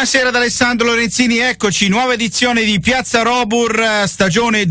Buonasera da Alessandro Lorenzini, eccoci, nuova edizione di Piazza Robur, stagione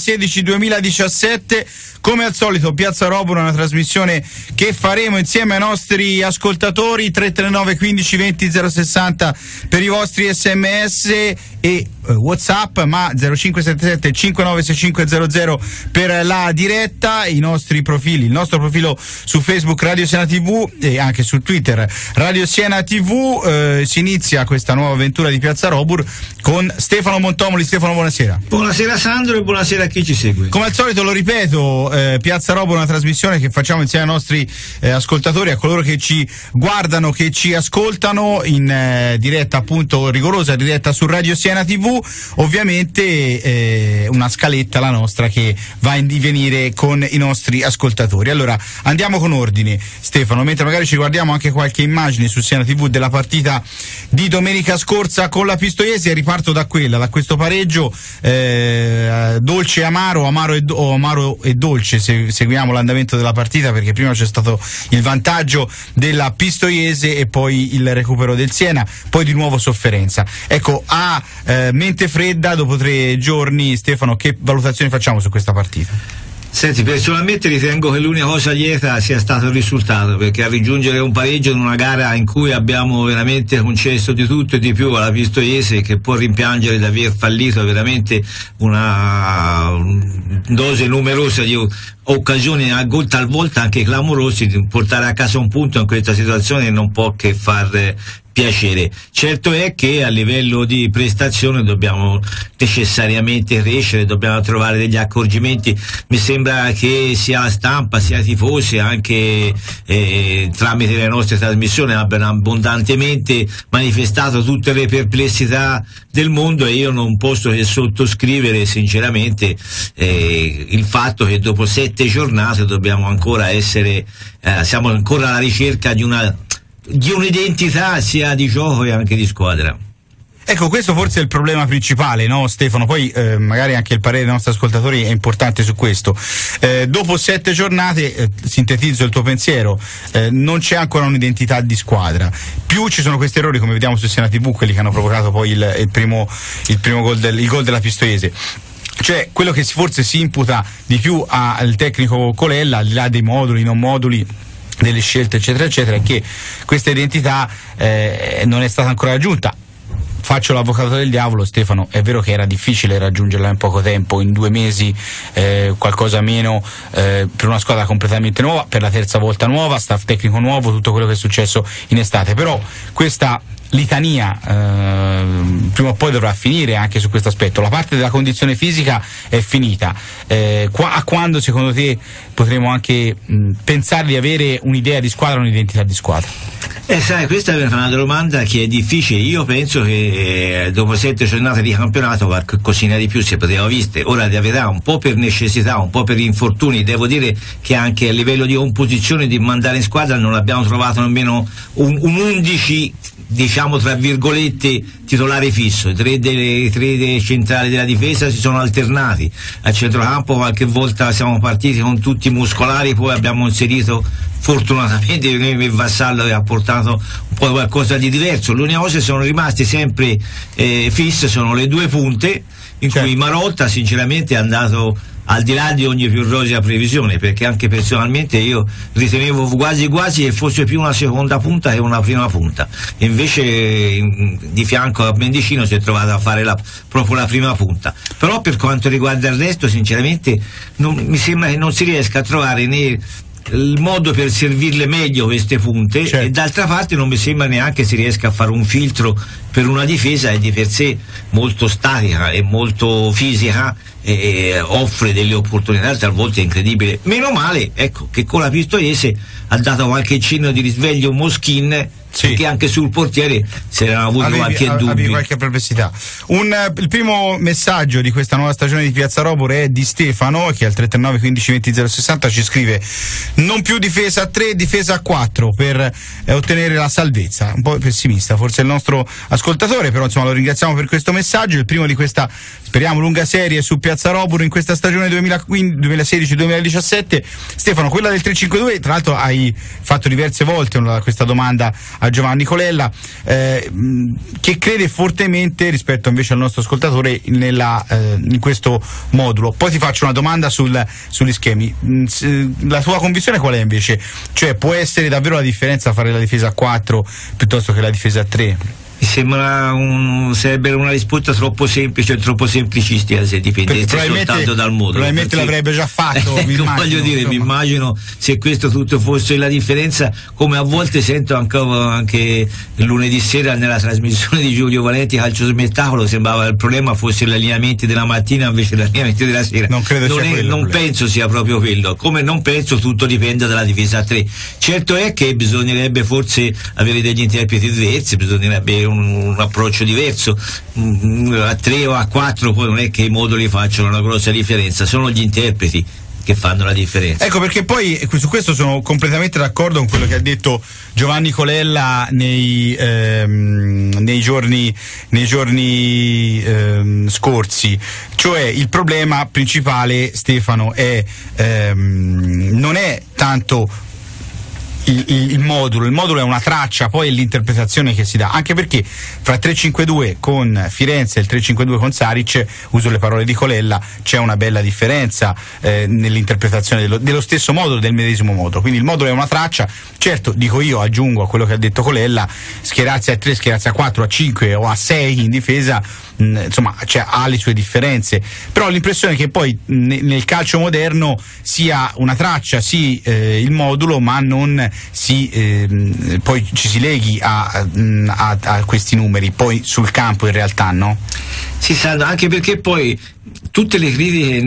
2016-2017. Come al solito Piazza Robur è una trasmissione che faremo insieme ai nostri ascoltatori. 339 15 20 060 per i vostri sms e WhatsApp, ma 0577 596500 per la diretta. I nostri profili, il nostro profilo su Facebook Radio Siena TV e anche su Twitter Radio Siena TV. Si inizia questa nuova avventura di Piazza Robur con Stefano Montomoli. Stefano, buonasera. Buonasera Sandro e buonasera a chi ci segue. Come al solito lo ripeto, Piazza Robur è una trasmissione che facciamo insieme ai nostri ascoltatori, a coloro che ci guardano, che ci ascoltano in diretta, appunto rigorosa diretta su Radio Siena TV. Ovviamente una scaletta la nostra che va in divenire con i nostri ascoltatori. Allora andiamo con ordine, Stefano, mentre magari ci guardiamo anche qualche immagine su Siena TV della partita di domenica scorsa con la Pistoiese. Riparto da questo pareggio dolce e amaro, amaro e dolce, se seguiamo l'andamento della partita, perché prima c'è stato il vantaggio della Pistoiese e poi il recupero del Siena, poi di nuovo sofferenza. Ecco, mente fredda dopo 3 giorni, Stefano, che valutazioni facciamo su questa partita? Senti, personalmente ritengo che l'unica cosa lieta sia stato il risultato, perché a raggiungere un pareggio in una gara in cui abbiamo veramente concesso di tutto e di più alla Pistoiese, che può rimpiangere di aver fallito veramente una dose numerosa di occasioni, talvolta anche clamorosi, di portare a casa un punto in questa situazione non può che far piacere. Certo è che a livello di prestazione dobbiamo necessariamente crescere, dobbiamo trovare degli accorgimenti. Mi sembra che sia la stampa sia i tifosi, anche tramite le nostre trasmissioni, abbiano abbondantemente manifestato tutte le perplessità del mondo, e io non posso che sottoscrivere sinceramente il fatto che dopo 7 giornate dobbiamo ancora siamo ancora alla ricerca di un'identità sia di gioco e anche di squadra. Ecco, questo forse è il problema principale, no Stefano? Poi magari anche il parere dei nostri ascoltatori è importante su questo. Dopo 7 giornate, sintetizzo il tuo pensiero, non c'è ancora un'identità di squadra. Più ci sono questi errori, come vediamo su Siena TV, quelli che hanno provocato poi il primo gol della Pistoiese. Cioè, quello che forse si imputa di più al tecnico Colella, al di là dei moduli, non moduli, delle scelte eccetera eccetera, è che questa identità non è stata ancora raggiunta. Faccio l'avvocato del diavolo, Stefano, è vero che era difficile raggiungerla in poco tempo, in 2 mesi, qualcosa meno, per una squadra completamente nuova, per la terza volta nuova, staff tecnico nuovo, tutto quello che è successo in estate, però questa litania prima o poi dovrà finire anche su questo aspetto. La parte della condizione fisica è finita, a quando secondo te potremo anche pensare di avere un'idea di squadra, un'identità di squadra? Sai, questa è una domanda che è difficile. Io penso che dopo 7 giornate di campionato qualche cosina di più si poteva viste. Ora di verità, un po' per necessità, un po' per infortuni, devo dire che anche a livello di composizione di mandare in squadra non abbiamo trovato nemmeno un 11, diciamo tra virgolette, titolare fisso. 3 dei centrali della difesa si sono alternati al centrocampo, qualche volta siamo partiti con tutti muscolari, poi abbiamo inserito fortunatamente il Vassallo, che ha portato un po' qualcosa di diverso. L'unica cosa che sono rimasti sempre fisse sono le 2 punte, in cui Marotta sinceramente è andato al di là di ogni più rosea previsione, perché anche personalmente io ritenevo quasi che fosse più una seconda punta che una prima punta, e invece di fianco a Mendicino si è trovato a fare proprio la prima punta. Però per quanto riguarda il resto sinceramente mi sembra che non si riesca a trovare né il modo per servirle meglio queste punte, e d'altra parte non mi sembra neanche si riesca a fare un filtro per una difesa che di per sé molto statica e molto fisica, e offre delle opportunità talvolta incredibili. Meno male, ecco, che con la Pistoiese ha dato qualche cenno di risveglio Moschin, perché anche sul portiere si erano avuti qualche dubbio, qualche perplessità. Il primo messaggio di questa nuova stagione di Piazza Robur è di Stefano, che al 339 15 20 060 ci scrive: non più difesa a 3, difesa a 4 per ottenere la salvezza. Un po' pessimista forse il nostro ascoltatore, però insomma lo ringraziamo per questo messaggio. Il primo di questa, speriamo, lunga serie su Piazza Robur in questa stagione 2016-2017. Stefano, quella del 3-5-2, tra l'altro hai fatto diverse volte questa domanda a Giovanni Colella, che crede fortemente rispetto invece al nostro ascoltatore in questo modulo. Poi ti faccio una domanda sugli schemi. La tua convinzione qual è invece? Cioè, può essere davvero la differenza fare la difesa a 4 piuttosto che la difesa a 3? Mi sembra sarebbe una risposta troppo semplice e troppo semplicistica se dipendesse soltanto dal modulo. Probabilmente l'avrebbe già fatto. Voglio dire, mi immagino se questo tutto fosse la differenza, come a volte sento anche lunedì sera nella trasmissione di Giulio Valenti Calcio Spettacolo, sembrava il problema fosse gli allineamenti della mattina invece gli allineamenti della sera. Non credo sia quello. Non penso sia proprio quello, come non penso tutto dipenda dalla difesa a 3. Certo è che bisognerebbe forse avere degli interpreti diversi, bisognerebbe un approccio diverso a 3 o a 4, poi non è che i moduli facciano una grossa differenza, sono gli interpreti che fanno la differenza. Ecco perché poi su questo sono completamente d'accordo con quello che ha detto Giovanni Colella nei giorni scorsi, cioè il problema principale, Stefano, non è tanto il modulo è una traccia, poi è l'interpretazione che si dà, anche perché fra il 3-5-2 con Firenze e il 3-5-2 con Saric, uso le parole di Colella, c'è una bella differenza nell'interpretazione dello stesso modulo, del medesimo modulo, quindi il modulo è una traccia. Certo, dico io, aggiungo a quello che ha detto Colella, schierarsi a 3, schierarsi a 4, a 5 o a 6 in difesa, insomma, ha le sue differenze, però l'impressione è che poi nel calcio moderno sia una traccia il modulo, ma non poi ci si leghi a questi numeri poi sul campo in realtà, no? Si sa, anche perché poi tutte le critiche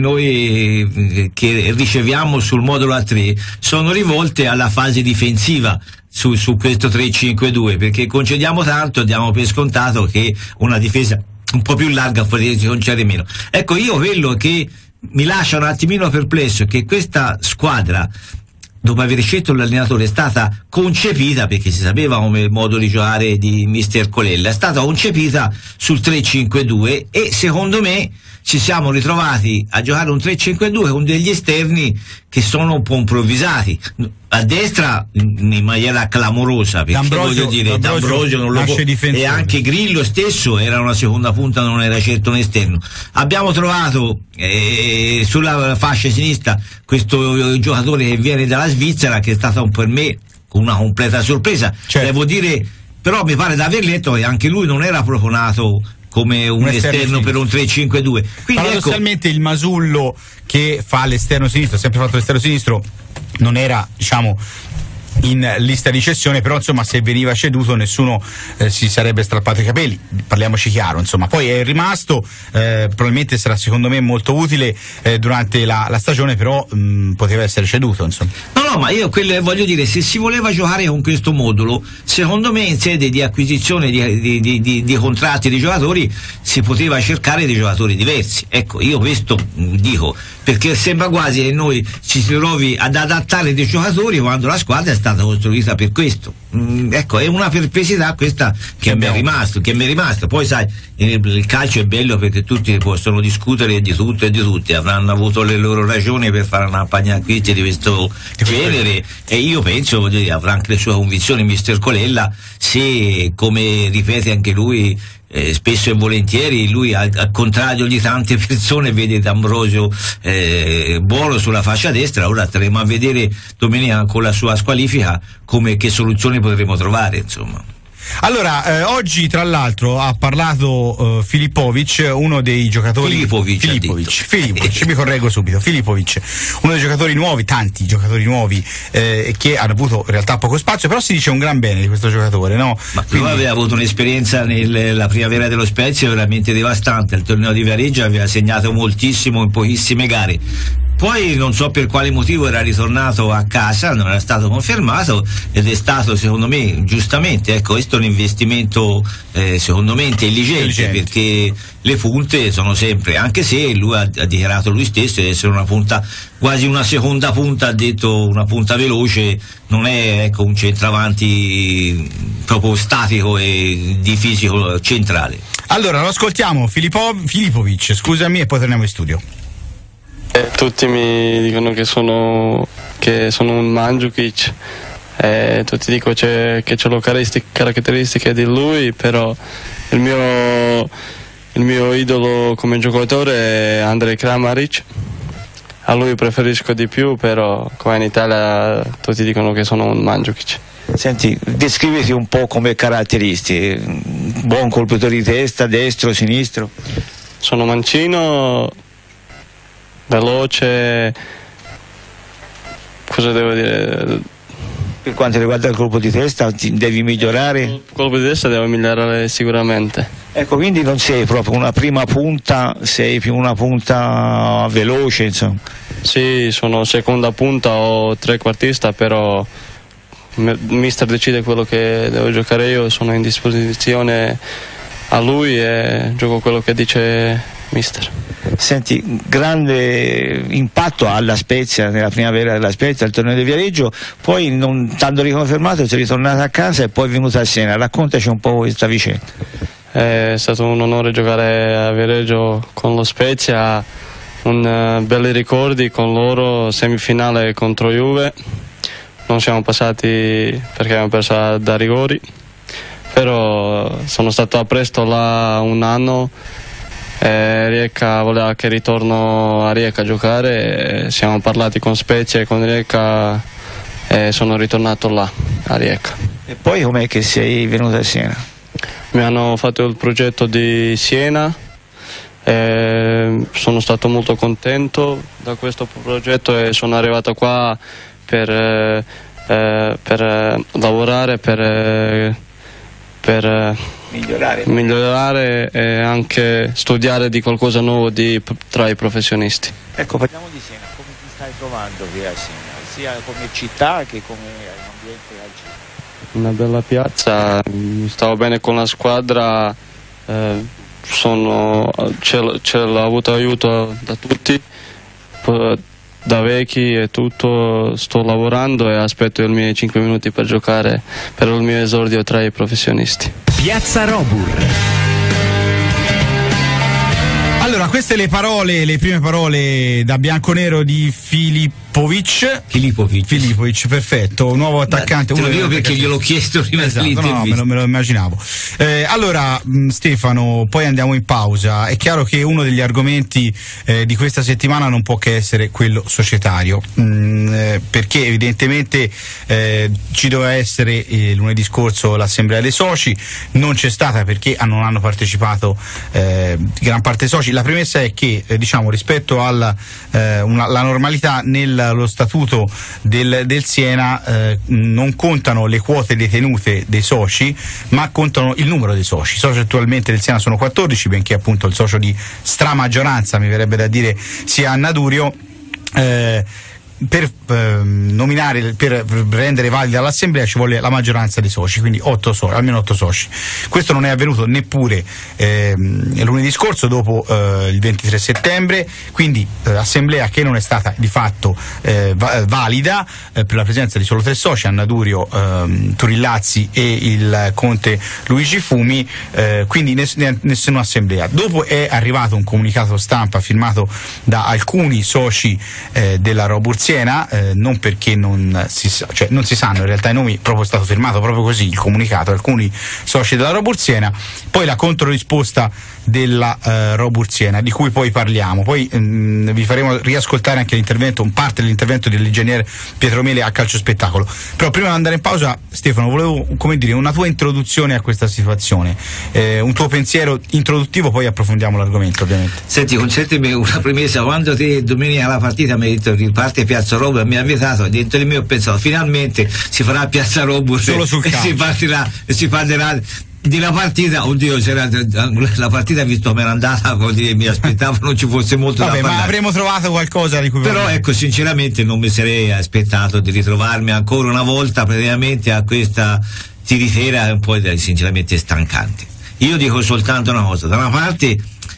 noi che riceviamo sul modulo A3 sono rivolte alla fase difensiva su questo 3-5-2, perché concediamo tanto, diamo per scontato che una difesa un po' più larga potrebbe concedere meno. Ecco, io quello che mi lascia un attimino perplesso è che questa squadra, dopo aver scelto l'allenatore, è stata concepita, perché si sapeva come il modo di giocare di mister Colella, è stata concepita sul 3-5-2 e secondo me ci siamo ritrovati a giocare un 3-5-2 con degli esterni che sono un po' improvvisati. A destra in maniera clamorosa, perché voglio dire, D'Ambrosio non lo può, e anche Grillo stesso era una seconda punta, non era certo un esterno. Abbiamo trovato sulla fascia sinistra questo giocatore che viene dalla Svizzera, che è stata per me una completa sorpresa. Certo. Devo dire, però mi pare da aver letto che anche lui non era proprio nato come un esterno per un 3-5-2. Quindi paradossalmente il Masullo che fa l'esterno sinistro, ha sempre fatto l'esterno sinistro, non era, diciamo, in lista di cessione, però insomma se veniva ceduto nessuno si sarebbe strappato i capelli, parliamoci chiaro, insomma. Poi è rimasto, probabilmente sarà secondo me molto utile durante la stagione, però poteva essere ceduto, insomma. No, ma io voglio dire, se si voleva giocare con questo modulo, secondo me in sede di acquisizione di contratti di giocatori si poteva cercare dei giocatori diversi. Ecco, io questo dico, perché sembra quasi che noi ci si trovi ad adattare dei giocatori quando la squadra è stata costruita per questo. Ecco, è una perplessità questa che mi è rimasta. Poi sai, il calcio è bello perché tutti possono discutere di tutto e di tutti, avranno avuto le loro ragioni per fare una pagnacchizia di questo genere, e io penso, voglio dire, avrà anche le sue convinzioni mister Colella, se, come ripete anche lui, spesso e volentieri, lui al contrario di tante persone vede D'Ambrosio buono sulla fascia destra. Ora staremo a vedere domenica con la sua squalifica che soluzioni potremo trovare, insomma. Allora, oggi tra l'altro ha parlato Filipovic, uno dei giocatori Filipovic, mi correggo subito, Filipovic, uno dei giocatori nuovi, tanti giocatori nuovi che hanno avuto in realtà poco spazio, però si dice un gran bene di questo giocatore, no? Ma lui aveva avuto un'esperienza nella primavera dello Spezia veramente devastante, al torneo di Viareggio aveva segnato moltissimo in pochissime gare. Poi non so per quale motivo era ritornato a casa, non era stato confermato, ed è stato, secondo me, giustamente, ecco, questo è un investimento secondo me intelligente, perché le punte sono sempre, anche se lui ha dichiarato lui stesso di essere una punta, quasi una seconda punta, ha detto una punta veloce, non è, ecco, un centravanti proprio statico e di fisico centrale. Allora lo ascoltiamo, Filipovic, scusami, e poi torniamo in studio. Tutti mi dicono che sono un Mandžukić, tutti dicono che c'è le caratteristiche di lui, però il mio idolo come giocatore è Andrej Kramaric. A lui preferisco di più, però qua in Italia tutti dicono che sono un Mandžukić. Senti, descriviti un po' come caratteristiche. Buon colpitore di testa, destro, sinistro? Sono mancino, veloce, cosa devo dire? Per quanto riguarda il colpo di testa devi migliorare? Il colpo di testa devo migliorare sicuramente. Ecco, quindi non sei proprio una prima punta, sei più una punta veloce, insomma. Sì, sono seconda punta o trequartista, però mister decide quello che devo giocare io, sono in disposizione a lui e gioco quello che dice mister. Senti, grande impatto alla Spezia, nella primavera della Spezia, al torneo di Viareggio, poi non t'hanno riconfermato, sei ritornato a casa e poi è venuto a Siena. Raccontaci un po' questa vicenda. È stato un onore giocare a Viareggio con lo Spezia, belli ricordi con loro, semifinale contro Juve, non siamo passati perché abbiamo perso da rigori, però sono stato a presto là un anno. Rijeka voleva che ritorno a Rijeka a giocare, siamo parlati con Spezia e con Rijeka e sono ritornato là a Rijeka. E poi com'è che sei venuto a Siena? Mi hanno fatto il progetto di Siena, sono stato molto contento da questo progetto e sono arrivato qua per lavorare, per migliorare e anche studiare di qualcosa nuovo tra i professionisti. Ecco, parliamo di Siena, come ti stai trovando qui a Siena, sia come città che come ambiente calcistico? Una bella piazza, stavo bene con la squadra, c'ho avuto aiuto da tutti, da vecchi e tutto, sto lavorando e aspetto i miei 5 minuti per giocare per il mio esordio tra i professionisti. Piazza Robur. Allora, queste le prime parole da bianconero di Filipovic, perfetto, nuovo attaccante. Te lo dico perché gliel'ho chiesto prima dell'intervista. No, me lo immaginavo. Allora, Stefano, poi andiamo in pausa. È chiaro che uno degli argomenti di questa settimana non può che essere quello societario, perché evidentemente ci doveva essere lunedì scorso l'assemblea dei soci, non c'è stata perché non hanno partecipato gran parte dei soci. La premessa è che diciamo rispetto alla la normalità nello statuto del Siena non contano le quote detenute dei soci, ma contano il numero dei soci. I soci attualmente del Siena sono 14, benché appunto il socio di stramaggioranza, mi verrebbe da dire, sia Annadurio. Per nominare, per rendere valida l'assemblea ci vuole la maggioranza dei soci, quindi almeno 8 soci. Questo non è avvenuto neppure lunedì scorso, dopo il 23 settembre, quindi assemblea che non è stata di fatto valida per la presenza di solo 3 soci, Annadurio, Turillazzi e il conte Luigi Fumi, quindi nessuna assemblea. Dopo è arrivato un comunicato stampa firmato da alcuni soci della Robur Siena, non perché non si sanno in realtà i nomi, proprio è stato firmato proprio così il comunicato, alcuni soci della Robur Siena, poi la controrisposta della Robur Siena, di cui poi parliamo, poi vi faremo riascoltare anche un parte dell'intervento dell'ingegnere Pietro Mele a Calcio Spettacolo. Però prima di andare in pausa, Stefano, volevo una tua introduzione a questa situazione, un tuo pensiero introduttivo, poi approfondiamo l'argomento ovviamente. Senti, concedimi una premessa: quando te domenica alla partita mi hai detto riparte Piazza Robur, mi ha invitato, dentro di me ho pensato finalmente si farà Piazza Robur solo sul campo, si parlerà della partita. Oddio, la partita, visto come era andata, mi aspettavo non ci fosse molto da parlare, ma avremmo trovato qualcosa di cui però parlare. Ecco, sinceramente non mi sarei aspettato di ritrovarmi ancora una volta praticamente a questa tiritera un po' sinceramente stancante. Io dico soltanto una cosa: da una parte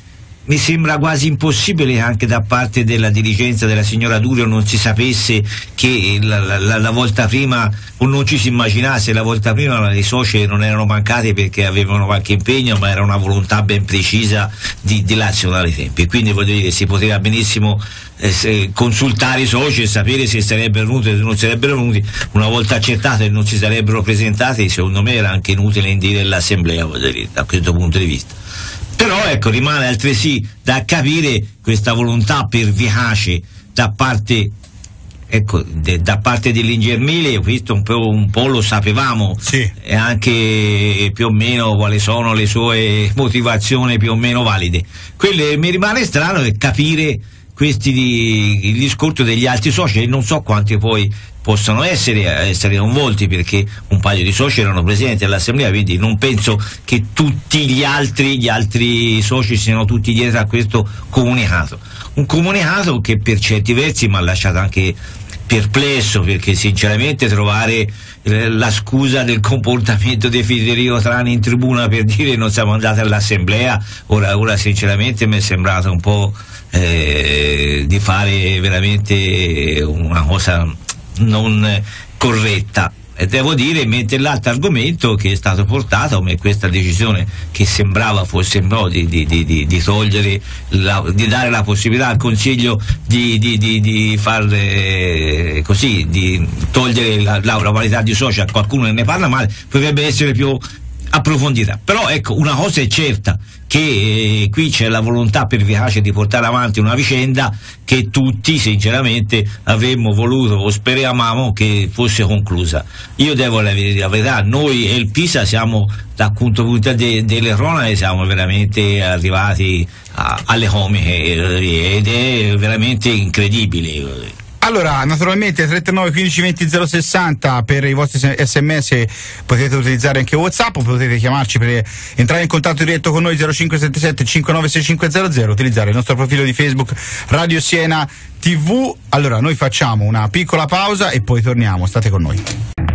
mi sembra quasi impossibile che anche da parte della dirigenza della signora Durio non si sapesse che la volta prima, o non ci si immaginasse la volta prima, le socie non erano mancate perché avevano qualche impegno, ma era una volontà ben precisa di dilazionare i tempi. Quindi voglio dire, si poteva benissimo consultare i soci e sapere se sarebbero venuti o se non sarebbero venuti. Una volta accertato che non si sarebbero presentati, secondo me era anche inutile indire l'assemblea, voglio dire, da questo punto di vista. Però ecco, rimane altresì da capire questa volontà pervicace da parte dell'Ingermile. Questo un po' lo sapevamo, sì. E anche più o meno quali sono le sue motivazioni più o meno valide. Quello che mi rimane strano è capire il discorso degli altri soci, e non so quanti poi possono essere coinvolti, perché un paio di soci erano presenti all'assemblea, quindi non penso che tutti gli altri soci siano tutti dietro a questo comunicato. Un comunicato che per certi versi mi ha lasciato anche perplesso, perché sinceramente trovare la scusa del comportamento di Federico Trani in tribuna per dire non siamo andati all'assemblea, ora sinceramente mi è sembrato un po' di fare veramente una cosa non corretta. E devo dire, mentre l'altro argomento che è stato portato, come questa decisione che sembrava fosse di togliere di dare la possibilità al Consiglio di fare così, di togliere la parità di soci a qualcuno che ne parla male, potrebbe essere più approfondita. Però ecco, una cosa è certa, che qui c'è la volontà pervicace di portare avanti una vicenda che tutti sinceramente avremmo voluto o speravamo che fosse conclusa. Io devo dire la verità, noi e il Pisa siamo, dal punto di vista delle cronache, siamo veramente arrivati alle comiche, ed è veramente incredibile. Allora, naturalmente 339 15 20 060 per i vostri sms, potete utilizzare anche WhatsApp, o potete chiamarci per entrare in contatto diretto con noi 0577 596500, utilizzare il nostro profilo di Facebook Radio Siena TV. Allora, noi facciamo una piccola pausa e poi torniamo, state con noi.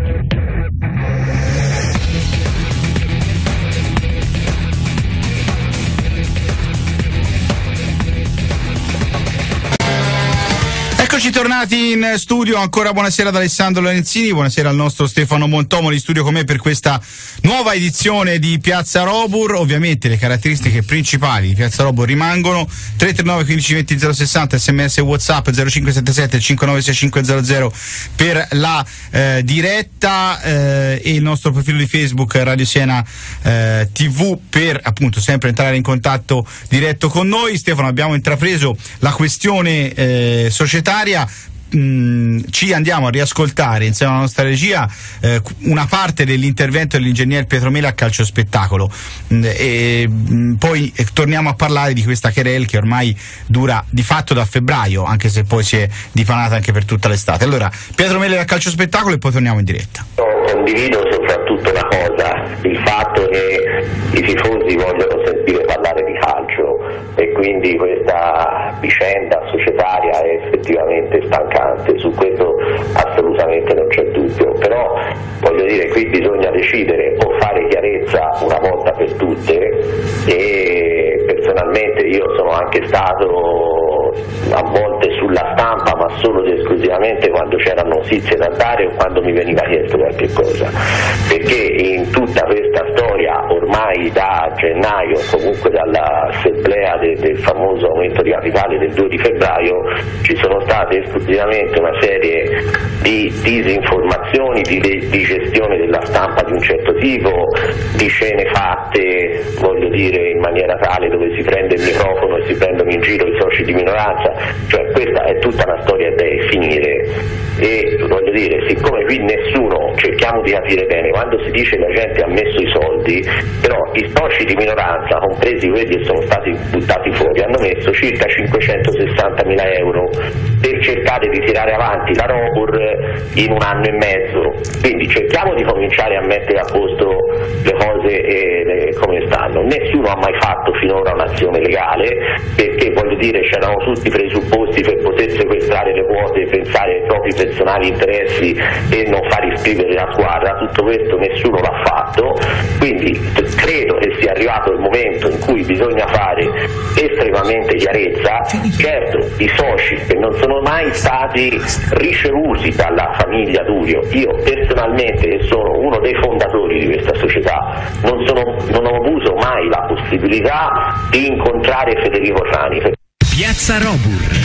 Eccoci tornati in studio, ancora buonasera ad Alessandro Lorenzini, buonasera al nostro Stefano Montomoli in studio con me per questa nuova edizione di Piazza Robur. Ovviamente le caratteristiche principali di Piazza Robur rimangono: 339 15 20 060, sms WhatsApp 0577 596500 per la diretta, e il nostro profilo di Facebook Radio Siena TV per appunto sempre entrare in contatto diretto con noi. Stefano, abbiamo intrapreso la questione societaria. Ci andiamo a riascoltare insieme alla nostra regia una parte dell'intervento dell'ingegner Pietro Mele a Calcio Spettacolo, e poi torniamo a parlare di questa querel che ormai dura di fatto da febbraio, anche se poi si è dipanata anche per tutta l'estate. Allora, Pietro Mele a Calcio Spettacolo e poi torniamo in diretta. Condivido soprattutto una cosa, il fatto che i tifosi vogliono sentire parlare di calcio, e quindi questa vicenda societaria è effettivamente stancante, su questo assolutamente non c'è dubbio. Però voglio dire, qui bisogna decidere o fare chiarezza una volta per tutte, e personalmente io sono anche stato a volte sulla stampa, ma solo ed esclusivamente quando c'erano notizie da dare o quando mi veniva chiesto qualche cosa, perché in tutta questa storia ormai da gennaio, comunque dall'assemblea del famoso aumento di capitale del 2 di febbraio, ci sono state esclusivamente una serie di disinformazioni, di gestione della stampa di un certo tipo, di scene fatte, voglio dire, in maniera tale dove si prende il microfono e si prendono in giro i soci di minoranza. Cioè questa è tutta una storia da finire, e voglio dire, siccome qui nessuno, cerchiamo di capire bene, quando si dice la gente ha messo i soldi, però i soci di minoranza, compresi quelli che sono stati buttati fuori, hanno messo circa 560.000 euro per cercare di tirare avanti la Robur in un anno e mezzo. Quindi cerchiamo di cominciare a mettere a posto le cose come stanno. Nessuno ha mai fatto finora un'azione legale, perché voglio dire c'erano tutti i presupposti per poter sequestrare le quote e pensare ai propri personali interessi e non far iscrivere la squadra. Tutto questo nessuno l'ha fatto, quindi credo che sia arrivato il momento momento in cui bisogna fare estremamente chiarezza. Certo, i soci che non sono mai stati ricevuti dalla famiglia Durio, io personalmente, che sono uno dei fondatori di questa società, non ho avuto mai la possibilità di incontrare Federico Trani. Piazza Robur.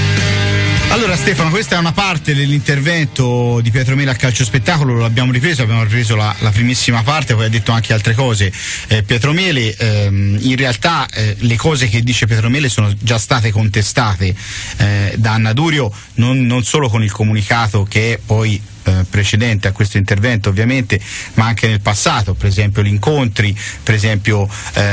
Allora Stefano, questa è una parte dell'intervento di Pietro Mele a Calcio Spettacolo, lo abbiamo ripreso la primissima parte, poi ha detto anche altre cose. Pietro Mele, in realtà le cose che dice Pietro Mele sono già state contestate da Anna Durio, non solo con il comunicato che è poi precedente a questo intervento ovviamente, ma anche nel passato, per esempio gli incontri, per esempio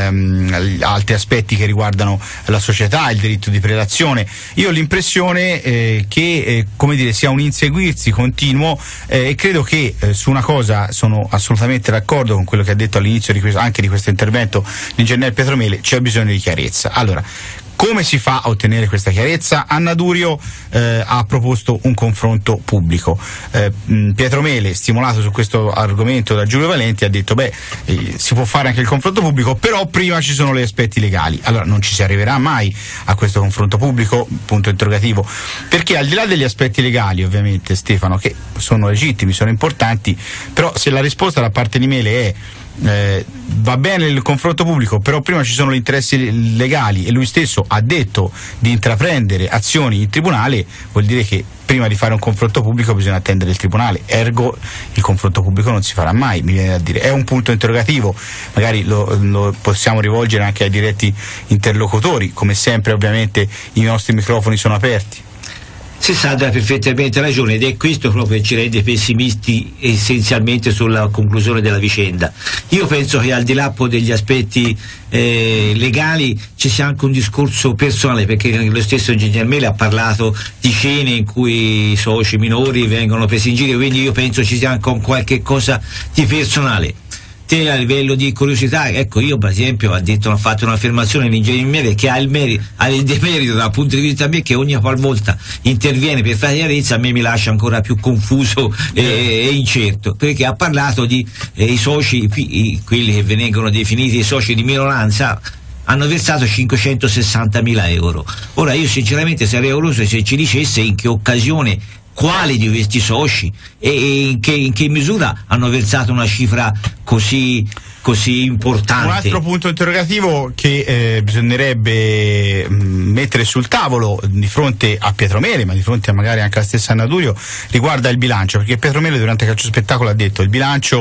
altri aspetti che riguardano la società, il diritto di prelazione. Io ho l'impressione che come dire, sia un inseguirsi continuo e credo che su una cosa sono assolutamente d'accordo con quello che ha detto all'inizio anche di questo intervento l'ingegner Pietro Mele: c'è bisogno di chiarezza. Allora, come si fa a ottenere questa chiarezza? Anna Durio ha proposto un confronto pubblico. Pietro Mele, stimolato su questo argomento da Giulio Valenti, ha detto si può fare anche il confronto pubblico, però prima ci sono gli aspetti legali. Allora non ci si arriverà mai a questo confronto pubblico, punto interrogativo, perché al di là degli aspetti legali ovviamente, Stefano, che sono legittimi, sono importanti, però se la risposta da parte di Mele è va bene il confronto pubblico, però prima ci sono gli interessi legali e lui stesso ha detto di intraprendere azioni in tribunale, vuol dire che prima di fare un confronto pubblico bisogna attendere il tribunale, ergo il confronto pubblico non si farà mai, mi viene da dire. È un punto interrogativo, magari lo possiamo rivolgere anche ai diretti interlocutori, come sempre ovviamente i nostri microfoni sono aperti. Si sa, ha perfettamente ragione, ed è questo proprio che ci rende pessimisti essenzialmente sulla conclusione della vicenda. Io penso che al di là degli aspetti legali ci sia anche un discorso personale, perché lo stesso ingegner Mele ha parlato di scene in cui i soci minori vengono presi in giro, quindi io penso ci sia anche qualche cosa di personale. Te, a livello di curiosità, ecco, io per esempio ho fatto un'affermazione all'ingegner Mele che ha il demerito dal punto di vista mio, che ogni qualvolta interviene per fare chiarezza a me mi lascia ancora più confuso e incerto, perché ha parlato di i soci, quelli che vengono definiti i soci di minoranza, hanno versato 560.000 euro. Ora io sinceramente sarei curioso se ci dicesse in che occasione, quali di questi soci e in che misura hanno versato una cifra così importante. Un altro punto interrogativo che bisognerebbe mettere sul tavolo di fronte a Pietro Mele, ma di fronte a magari anche alla stessa Anna Durio, riguarda il bilancio, perché Pietro Mele durante Calcio Spettacolo ha detto il bilancio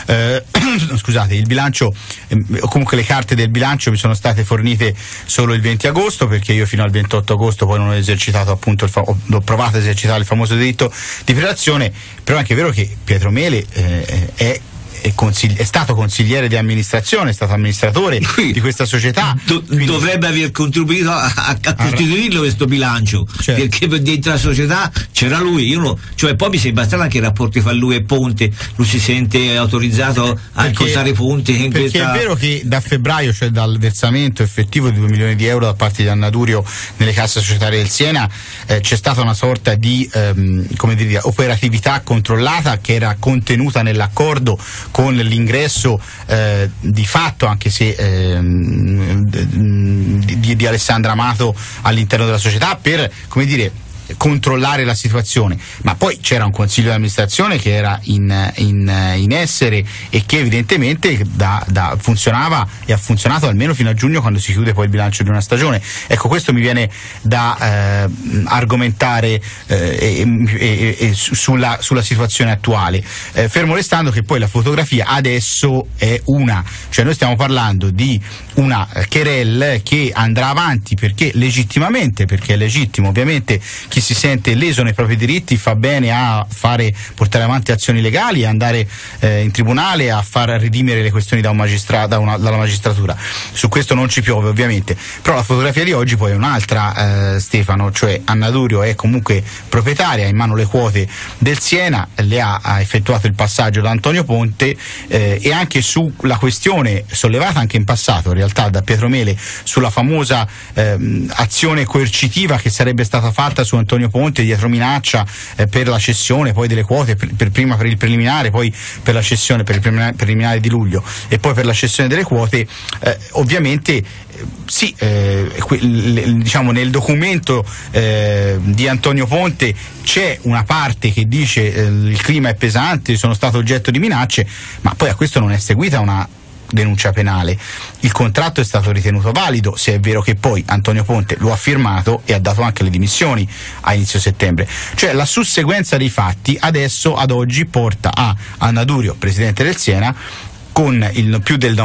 o comunque le carte del bilancio mi sono state fornite solo il 20 agosto, perché io fino al 28 agosto poi non ho esercitato appunto ho provato a esercitare il famoso diritto di prelazione. Però è anche vero che Pietro Mele è stato consigliere di amministrazione, è stato amministratore di questa società. Dovrebbe aver contribuito a costituirlo questo bilancio, certo, perché dentro la società c'era lui. Poi mi sembra strano anche i rapporti fra lui e Ponte, lui si sente autorizzato a accusare Ponte perché è vero che da febbraio, cioè dal versamento effettivo di 2 milioni di euro da parte di Anna Durio nelle casse societarie del Siena, c'è stata una sorta di operatività controllata che era contenuta nell'accordo con l'ingresso di fatto, anche se di Alessandra Amato all'interno della società, per controllare la situazione, ma poi c'era un consiglio di amministrazione che era in essere e che evidentemente funzionava e ha funzionato almeno fino a giugno, quando si chiude poi il bilancio di una stagione. Ecco, questo mi viene da argomentare sulla situazione attuale, fermo restando che poi la fotografia adesso è cioè noi stiamo parlando di una querelle che andrà avanti perché è legittimo ovviamente. Chi si sente leso nei propri diritti fa bene a portare avanti azioni legali, a andare in tribunale, a far redimere le questioni dalla magistratura. Su questo non ci piove ovviamente, però la fotografia di oggi poi è un'altra, Stefano, cioè Anna Durio è comunque proprietaria, ha in mano le quote del Siena, le ha effettuato il passaggio da Antonio Ponte e anche sulla questione sollevata anche in passato in realtà da Pietro Mele sulla famosa azione coercitiva che sarebbe stata fatta su Antonio Ponte dietro minaccia per la cessione poi delle quote, prima per il preliminare, poi per la cessione, per il preliminare di luglio e poi per la cessione delle quote, ovviamente sì, diciamo nel documento di Antonio Ponte c'è una parte che dice il clima è pesante, sono stato oggetto di minacce, ma poi a questo non è seguita una denuncia penale. Il contratto è stato ritenuto valido, se è vero che poi Antonio Ponte lo ha firmato e ha dato anche le dimissioni a inizio settembre. Cioè la susseguenza dei fatti adesso, ad oggi, porta a Anna Durio, presidente del Siena, con il più del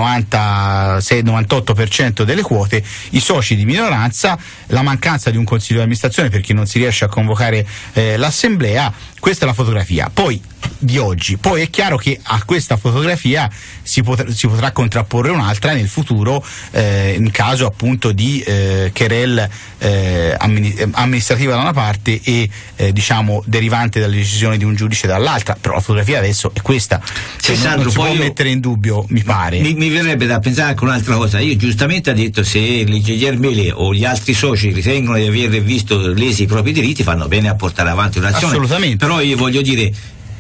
96-98% delle quote, i soci di minoranza, la mancanza di un consiglio di amministrazione perché non si riesce a convocare l'assemblea. Questa è la fotografia poi di oggi. Poi è chiaro che a questa fotografia si potrà contrapporre un'altra nel futuro, in caso appunto di querel amministrativa da una parte e diciamo derivante dalle decisioni di un giudice dall'altra, però la fotografia adesso è questa, cioè, Sandro, non si può mettere in dubbio, mi pare. Mi verrebbe da pensare anche un'altra cosa. Io giustamente ha detto, se l'ingegner Mele o gli altri soci ritengono di aver visto lesi i propri diritti, fanno bene a portare avanti un'azione. Assolutamente. Però io voglio dire,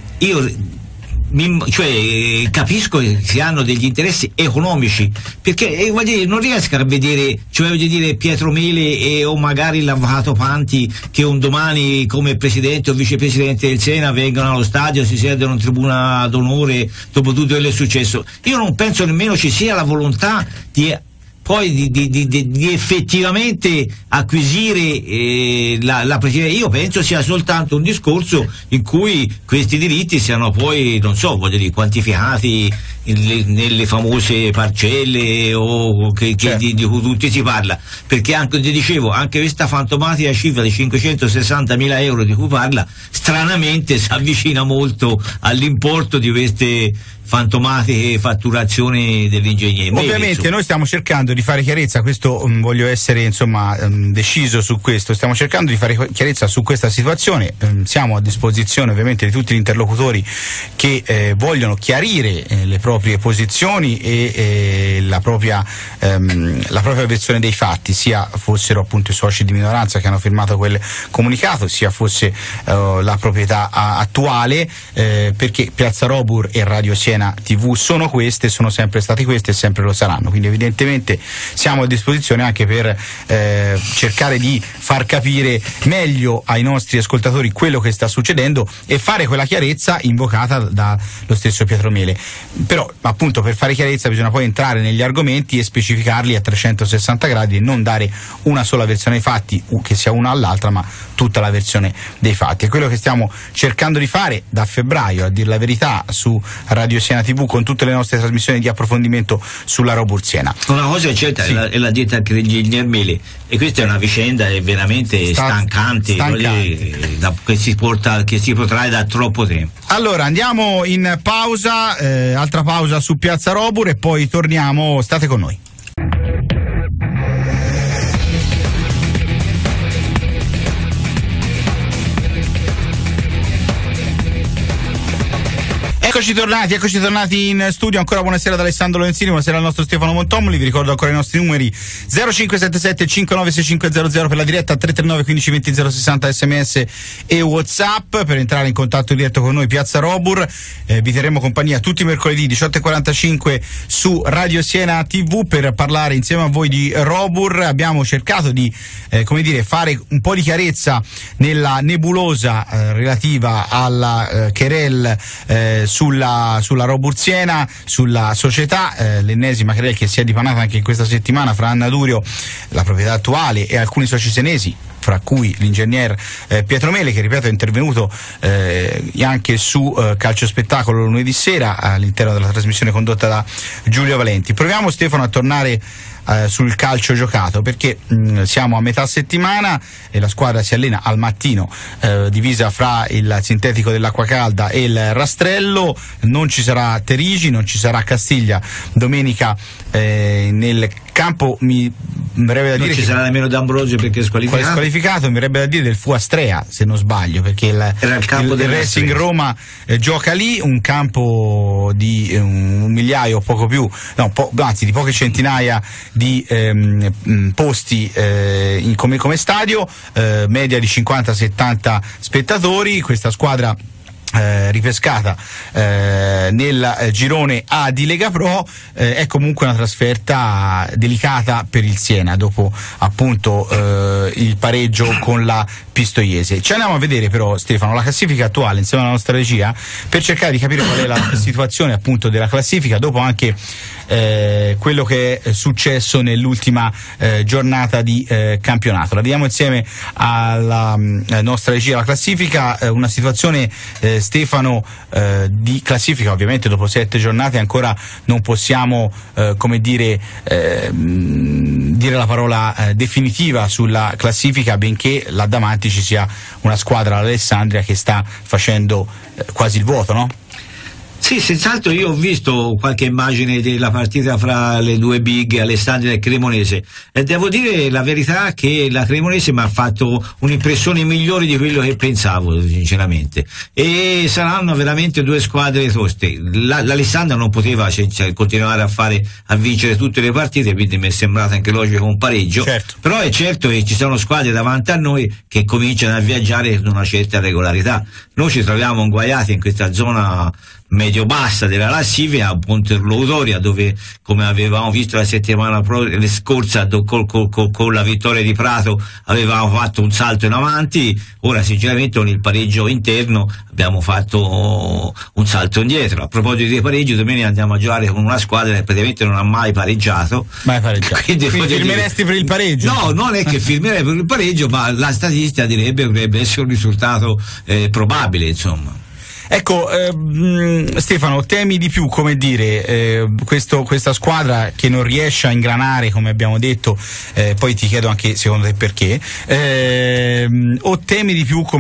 capisco che si hanno degli interessi economici, perché voglio dire, non riesco a vedere, cioè voglio dire, Pietro Mele o magari l'avvocato Panti che un domani come presidente o vicepresidente del Siena vengano allo stadio, si siedono in tribuna d'onore dopo tutto quello che è successo. Io non penso nemmeno ci sia la volontà di effettivamente acquisire la presidenza. Io penso sia soltanto un discorso in cui questi diritti siano poi, non so, voglio dire, quantificati nelle famose parcelle o di cui tutti si parla, perché anche, ti dicevo, anche questa fantomatica cifra di 560.000 euro di cui parla stranamente si avvicina molto all'importo di queste fantomatiche fatturazioni dell'ingegnere. Ovviamente noi stiamo cercando di fare chiarezza, questo voglio essere deciso su questo, stiamo cercando di fare chiarezza su questa situazione, siamo a disposizione ovviamente di tutti gli interlocutori che vogliono chiarire le proprie posizioni e la propria versione dei fatti, sia fossero appunto i soci di minoranza che hanno firmato quel comunicato, sia fosse la proprietà attuale, perché Piazza Robur e Radio Siena TV sono queste, sono sempre stati queste e sempre lo saranno, quindi evidentemente siamo a disposizione anche per cercare di far capire meglio ai nostri ascoltatori quello che sta succedendo e fare quella chiarezza invocata dallo stesso Pietro Mele. Però appunto per fare chiarezza bisogna poi entrare negli argomenti e specificarli a 360 gradi e non dare una sola versione dei fatti, che sia una all'altra, ma tutta la versione dei fatti. È quello che stiamo cercando di fare da febbraio, a dir la verità, su Radio Siena TV, con tutte le nostre trasmissioni di approfondimento sulla Robur Siena. Una cosa è certa, sì, e l'ha detta anche l'ingegner Mele, e questa è una vicenda veramente stancante. Che si protrae da troppo tempo. Allora andiamo in pausa, altra pausa su Piazza Robur e poi torniamo, state con noi. Eccoci tornati in studio. Ancora buonasera da Alessandro Lorenzini, buonasera al nostro Stefano Montomoli. Vi ricordo ancora i nostri numeri: 0577 596500 per la diretta, 339 1520 060 sms e WhatsApp per entrare in contatto diretto con noi. Piazza Robur, vi terremo compagnia tutti i mercoledì 18:45 su Radio Siena TV per parlare insieme a voi di Robur. Abbiamo cercato di fare un po' di chiarezza nella nebulosa relativa alla querel sulla Robur Siena, sulla società, l'ennesima querel che si è dipanata anche in questa settimana fra Anna Durio, la proprietà attuale, e alcuni soci senesi, fra cui l'ingegner Pietro Mele, che ripeto è intervenuto anche su Calcio Spettacolo lunedì sera all'interno della trasmissione condotta da Giulio Valenti. Proviamo, Stefano, a tornare sul calcio giocato, perché siamo a metà settimana e la squadra si allena al mattino, divisa fra il sintetico dell'Acqua Calda e il Rastrello. Non ci sarà Terigi, non ci sarà Castiglia domenica nel campo, mi mi verrebbe da dire non ci sarà nemmeno D'Ambrosio perché è squalificato, mi verrebbe da dire del Fu Astrea, se non sbaglio, perché era il campo del Racing Roma gioca lì, un campo di un migliaio o poco più, anzi di poche centinaia di posti come stadio, media di 50-70 spettatori. Questa squadra ripescata nel girone A di Lega Pro, è comunque una trasferta delicata per il Siena dopo appunto il pareggio con la Pistoiese. Ci andiamo a vedere però, Stefano, la classifica attuale insieme alla nostra regia per cercare di capire qual è la situazione appunto della classifica dopo anche quello che è successo nell'ultima giornata di campionato. La vediamo insieme alla nostra regia la classifica, una situazione Stefano di classifica, ovviamente dopo 7 giornate ancora non possiamo dire la parola definitiva sulla classifica, benché là davanti ci sia una squadra, l'Alessandria, che sta facendo quasi il vuoto, no? Sì, senz'altro. Io ho visto qualche immagine della partita fra le due big, Alessandria e Cremonese, e devo dire la verità che la Cremonese mi ha fatto un'impressione migliore di quello che pensavo, sinceramente, e saranno veramente due squadre toste. L'Alessandria non poteva continuare a vincere tutte le partite, quindi mi è sembrato anche logico un pareggio, certo. Però è certo che ci sono squadre davanti a noi che cominciano a viaggiare con una certa regolarità. Noi ci troviamo inguaiati in questa zona medio-bassa della classifica, a Ponterloutoria, dove, come avevamo visto la settimana scorsa con la vittoria di Prato, avevamo fatto un salto in avanti. Ora sinceramente con il pareggio interno abbiamo fatto un salto indietro. A proposito dei pareggi, domenica andiamo a giocare con una squadra che praticamente non ha mai pareggiato. Quindi firmeresti per il pareggio? No, non è che firmerei per il pareggio, ma la statistica direbbe che dovrebbe essere un risultato probabile, insomma. Ecco, Stefano, temi di più, questa squadra che non riesce a ingranare, come abbiamo detto, poi ti chiedo anche secondo te perché, o temi di più,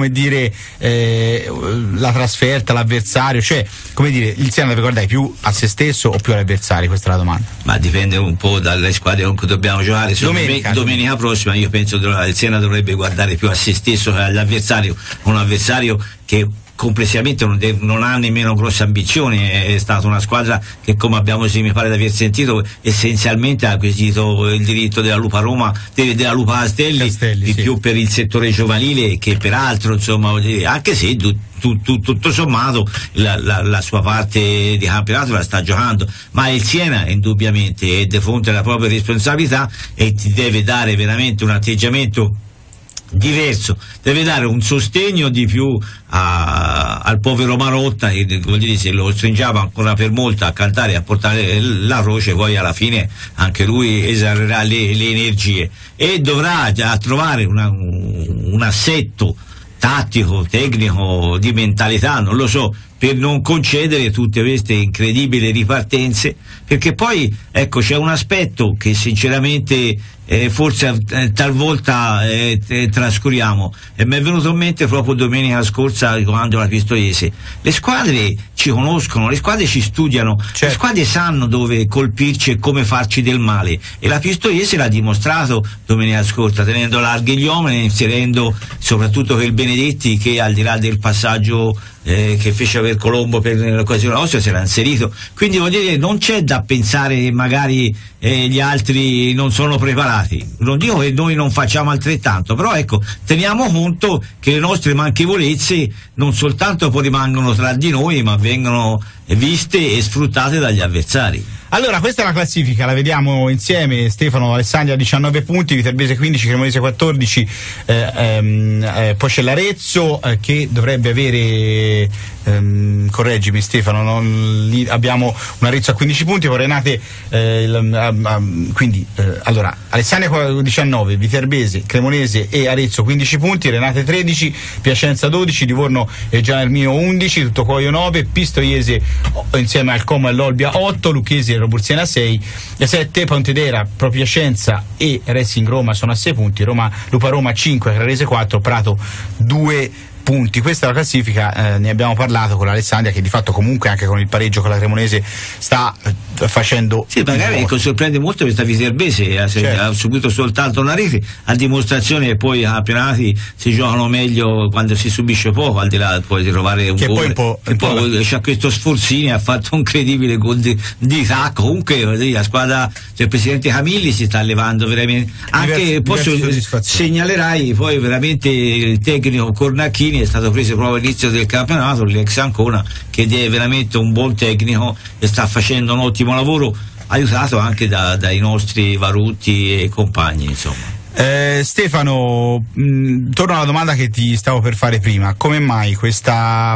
la trasferta, l'avversario, cioè, il Siena deve guardare più a se stesso o più agli avversari? Questa è la domanda. Ma dipende un po' dalle squadre con cui dobbiamo giocare. Domenica prossima io penso che il Siena dovrebbe guardare più a se stesso che all'avversario, un avversario che complessivamente non ha nemmeno grosse ambizioni. È stata una squadra che, come abbiamo, mi pare di aver sentito, essenzialmente ha acquisito il diritto della Lupa Roma, della Lupa Castelli di più per il settore giovanile che per altro, insomma, anche se tutto sommato la sua parte di campionato la sta giocando, ma il Siena indubbiamente è di fronte alla propria responsabilità e ti deve dare veramente un atteggiamento diverso, deve dare un sostegno di più al povero Marotta, che se lo stringiamo ancora per molto a cantare e a portare la croce, poi alla fine anche lui esaurerà le energie e dovrà già trovare un assetto tattico, tecnico, di mentalità, non lo so, per non concedere tutte queste incredibili ripartenze, perché poi c'è un aspetto che sinceramente forse talvolta trascuriamo, e mi è venuto in mente proprio domenica scorsa quando la Pistoiese. Le squadre ci conoscono, le squadre ci studiano, certo. Le squadre sanno dove colpirci e come farci del male, e la Pistoiese l'ha dimostrato domenica scorsa, tenendo larghi gli uomini, inserendo soprattutto quel Benedetti che, al di là del passaggio che fece per Colombo per l'occasione nostra, si era inserito. Quindi vuol dire, non c'è da pensare che magari gli altri non sono preparati. Non dico che noi non facciamo altrettanto, però teniamo conto che le nostre manchevolezze non soltanto poi rimangono tra di noi, ma vengono viste e sfruttate dagli avversari. Allora, questa è la classifica, la vediamo insieme. Stefano, Alessandria 19 punti, Viterbese 15, Cremonese 14, poi c'è l'Arezzo che dovrebbe avere, correggimi Stefano, lì abbiamo un Arezzo a 15 punti, poi Renate, allora Alessandria 19, Viterbese, Cremonese e Arezzo 15 punti, Renate 13, Piacenza 12, Livorno e Gianermino 11, Tuttocoio 9, Pistoiese insieme al Como e all'Olbia 8, Lucchesi e Roburziana 6, 7, Pontedera, Pro Piacenza e Racing Roma sono a 6 punti, Lupa Roma 5, Carrarese 4, Prato 2 punti. Questa è la classifica, ne abbiamo parlato con l'Alessandria, che di fatto comunque anche con il pareggio con la Cremonese sta facendo. Sì, magari sorprende molto questa Viterbese, ha subito soltanto una rete, a dimostrazione che poi i campionati si giocano meglio quando si subisce poco, al di là poi di trovare un gol. Poi c'ha questo Sforzini, ha fatto un incredibile gol di tacco. Comunque la squadra del presidente Camilli si sta levando veramente, anche segnalerai poi veramente il tecnico Cornacchini è stato preso proprio all'inizio del campionato, l'ex Ancona, che è veramente un buon tecnico e sta facendo un ottimo lavoro, aiutato anche dai nostri Varutti e compagni, insomma. Stefano, torno alla domanda che ti stavo per fare prima. Come mai questa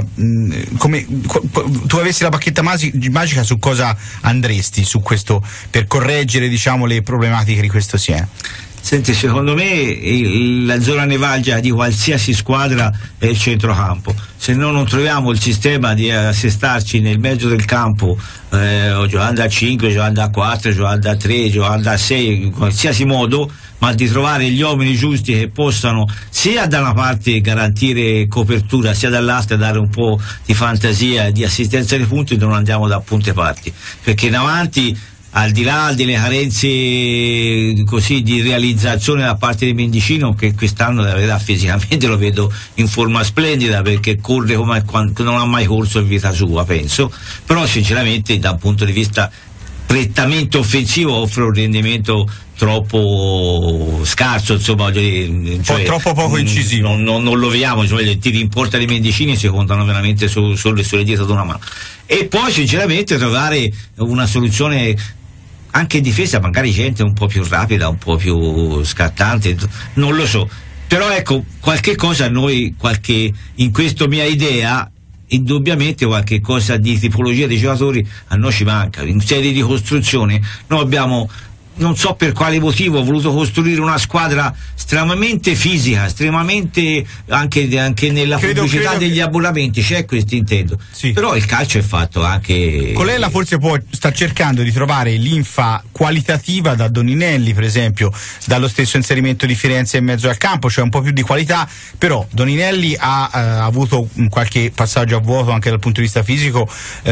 tu avessi la bacchetta magica, su cosa andresti su questo per correggere, diciamo, le problematiche di questo Siena? Senti, secondo me la zona nevralgica di qualsiasi squadra è il centrocampo. Se noi non troviamo il sistema di assestarci nel mezzo del campo, giocando a 5, giocando a 4, giocando a 3, giocando a 6, in qualsiasi modo, ma di trovare gli uomini giusti che possano sia da una parte garantire copertura, sia dall'altra dare un po' di fantasia e di assistenza dei punti, non andiamo da punte parti, perché in avanti, al di là delle carenze così di realizzazione da parte di Mendicino, che quest'anno la verità fisicamente lo vedo in forma splendida, perché corre come non ha mai corso in vita sua, penso, però sinceramente da un punto di vista prettamente offensivo offre un rendimento troppo scarso, insomma, cioè, troppo poco incisivo. Non lo vediamo, cioè, i tiri in porta dei Mendicini si contano veramente sulle dita di una mano. E poi sinceramente trovare una soluzione anche in difesa, magari gente un po' più rapida, un po' più scattante, non lo so, però ecco, qualche cosa in questa mia idea, indubbiamente qualche cosa di tipologia di giocatori a noi ci manca. In serie di costruzione noi abbiamo, non so per quale motivo, ho voluto costruire una squadra estremamente fisica, estremamente anche nella pubblicità degli abbonamenti, c'è questo intendo, sì. Però il calcio è fatto anche. Colella forse sta cercando di trovare l'infa qualitativa da Doninelli, per esempio, dallo stesso inserimento di Firenze in mezzo al campo, cioè un po' più di qualità, però Doninelli ha avuto qualche passaggio a vuoto anche dal punto di vista fisico,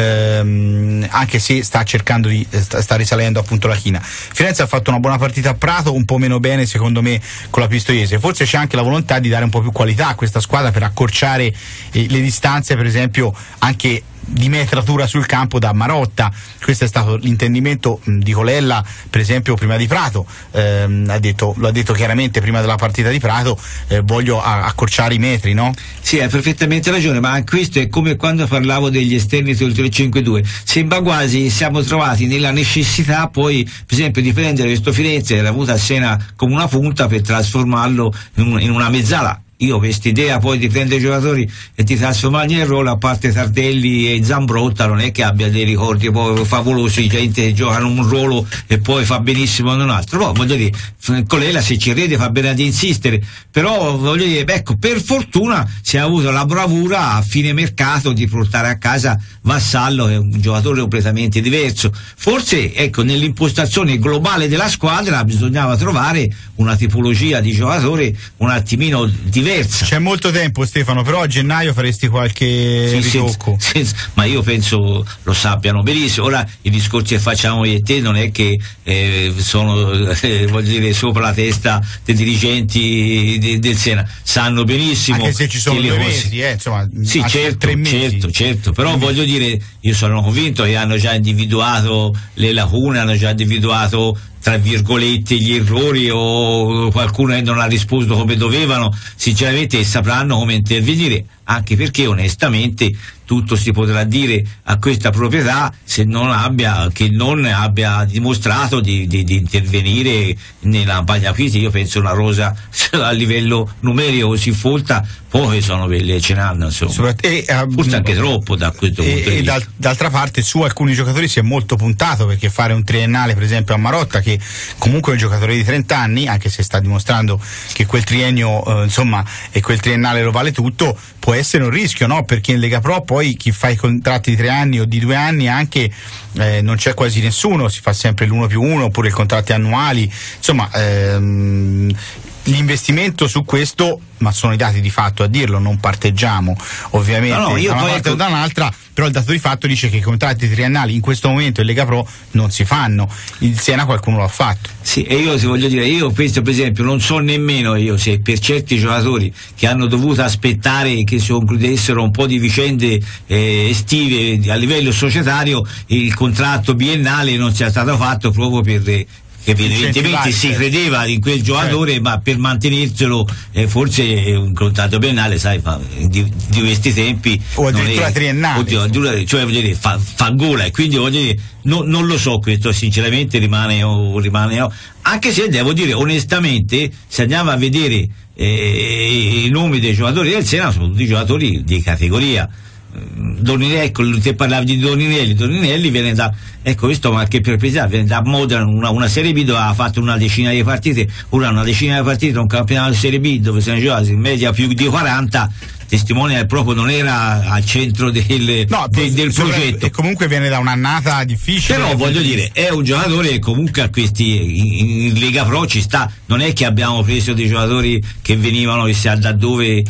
anche se sta cercando sta risalendo appunto la china. Firenze ha fatto una buona partita a Prato, un po' meno bene secondo me con la Pistoiese. Forse c'è anche la volontà di dare un po' più qualità a questa squadra per accorciare le distanze, per esempio anche di metratura sul campo da Marotta. Questo è stato l'intendimento di Colella, per esempio prima di Prato, lo ha detto chiaramente prima della partita di Prato, voglio accorciare i metri, no? Sì, hai perfettamente ragione, ma questo è come quando parlavo degli esterni sul 3-5-2, sembra quasi siamo trovati nella necessità poi per esempio di prendere questo Firenze che era avuto a Siena come una punta per trasformarlo in una mezzala. Io questa idea poi di prendere i giocatori e di trasformarli nel ruolo, a parte Tardelli e Zambrotta, non è che abbia dei ricordi poi favolosi, gente che giocano un ruolo e poi fa benissimo in un altro. No, voglio dire, Colella se ci crede fa bene ad insistere, però voglio dire, ecco, per fortuna si è avuto la bravura a fine mercato di portare a casa Vassallo, che è un giocatore completamente diverso. Forse, ecco, nell'impostazione globale della squadra bisognava trovare una tipologia di giocatore un attimino diversa. C'è molto tempo, Stefano, però a gennaio faresti qualche ritocco. Ma io penso lo sappiano benissimo. Ora i discorsi che facciamo io e te non è che sono voglio dire sopra la testa dei dirigenti del Siena, sanno benissimo, anche se ci sono 2 mesi, insomma, sì, certo, 3 mesi. certo, però voglio dire, io sono convinto che hanno già individuato le lacune, hanno già individuato tra virgolette gli errori, o qualcuno che non ha risposto come dovevano, sinceramente sapranno come intervenire, anche perché onestamente tutto si potrà dire a questa proprietà se non abbia dimostrato di intervenire nella campagna acquisti. Io penso una rosa a livello numerico così folta, poche sono quelle ce n'hanno, insomma, forse anche troppo da questo punto di vista. D'altra parte su alcuni giocatori si è molto puntato, perché fare un triennale per esempio a Marotta, che comunque è un giocatore di 30 anni, anche se sta dimostrando che quel triennio e quel triennale lo vale tutto, può essere un rischio, no? Perché in Lega Pro poi chi fa i contratti di 3 anni o di 2 anni anche non c'è quasi nessuno, si fa sempre l'1+1 oppure i contratti annuali, insomma l'investimento su questo, ma sono i dati di fatto a dirlo, non parteggiamo ovviamente da una parte o da un'altra, però il dato di fatto dice che i contratti triennali in questo momento in Lega Pro non si fanno. Il Siena qualcuno lo ha fatto. Sì, e io ti voglio dire, io questo per esempio non so nemmeno io se per certi giocatori che hanno dovuto aspettare che si concludessero un po' di vicende estive a livello societario, il contratto biennale non sia stato fatto proprio per che evidentemente si credeva in quel giocatore, ma per mantenerselo forse un contratto biennale, sai, di questi tempi o addirittura triennale, cioè voglio dire, fa gola, e quindi voglio dire, non lo so, questo sinceramente rimane anche se devo dire onestamente, se andiamo a vedere i nomi dei giocatori del Siena, sono tutti giocatori di categoria. Doninelli, ecco, te parlavi di Doninelli viene da, ecco, questo ma che perplessità, viene da Modena, una Serie B dove ha fatto una decina di partite, un campionato di Serie B dove se ne giocava in media più di 40, testimonia proprio non era al centro del progetto, e comunque viene da un'annata difficile, però voglio dire, è un giocatore che comunque a questi in Lega Pro ci sta, non è che abbiamo preso dei giocatori che venivano chissà da dove,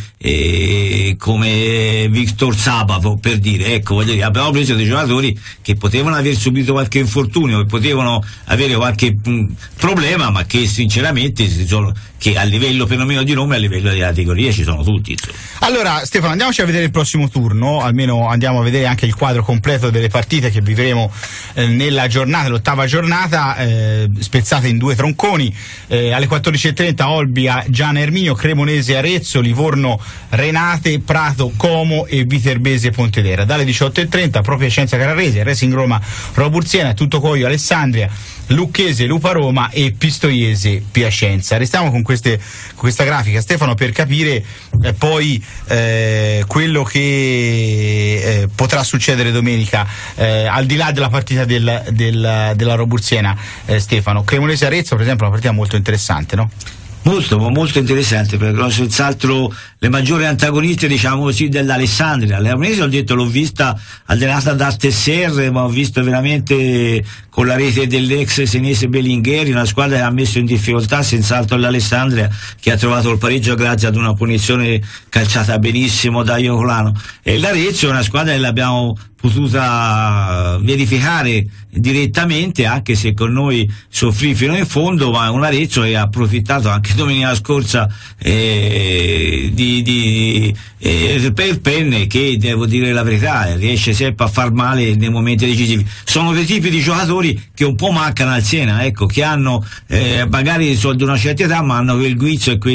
come Victor Saba, per dire, ecco, voglio dire, abbiamo preso dei giocatori che potevano aver subito qualche infortunio, che potevano avere qualche problema, ma che sinceramente che a livello perlomeno di nome, a livello di categoria ci sono tutti, insomma. Allora Stefano, andiamoci a vedere il prossimo turno, almeno andiamo a vedere anche il quadro completo delle partite che vivremo nella giornata, l'ottava giornata, spezzata in due tronconi, alle 14:30 Olbia Giana Erminio, Cremonese Arezzo, Livorno Renate, Prato Como e Viterbese Pontedera. Dalle 18:30 Pro Piacenza Carrarese, Racing Roma Roburziena, Tutto Coio Alessandria, Lucchese Lupa Roma e Pistoiese Piacenza. Restiamo con questa grafica, Stefano, per capire poi quello che potrà succedere domenica, al di là della partita della Roburziena. Stefano, Cremonese Arezzo per esempio è una partita molto interessante, no? Molto interessante, perché senz'altro le maggiori antagoniste, diciamo così, dell'Alessandria. La Cremonese, ho detto, l'ho vista allenata da Tesser, ma ho visto veramente con la rete dell'ex senese Bellingheri, una squadra che ha messo in difficoltà senz'altro l'Alessandria, che ha trovato il pareggio grazie ad una punizione calciata benissimo da Iocolano. E l'Arezzo è una squadra che l'abbiamo potuta verificare direttamente, anche se con noi soffrì fino in fondo, ma un Arezzo che ha approfittato anche domenica scorsa per Penne, che devo dire la verità riesce sempre a far male nei momenti decisivi. Sono dei tipi di giocatori che un po' mancano al Siena, ecco, che hanno magari sono di una certa età, ma hanno quel guizzo e